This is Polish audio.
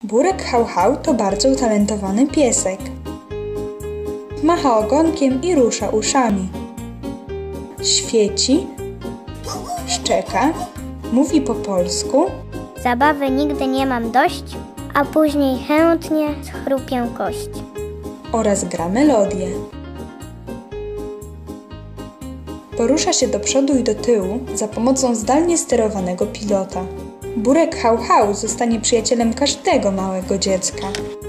Burek Hał Hał to bardzo utalentowany piesek. Macha ogonkiem i rusza uszami. Świeci, szczeka, mówi po polsku. Zabawy nigdy nie mam dość, a później chętnie schrupię kość. Oraz gra melodię. Porusza się do przodu i do tyłu za pomocą zdalnie sterowanego pilota. Burek Hał Hał zostanie przyjacielem każdego małego dziecka.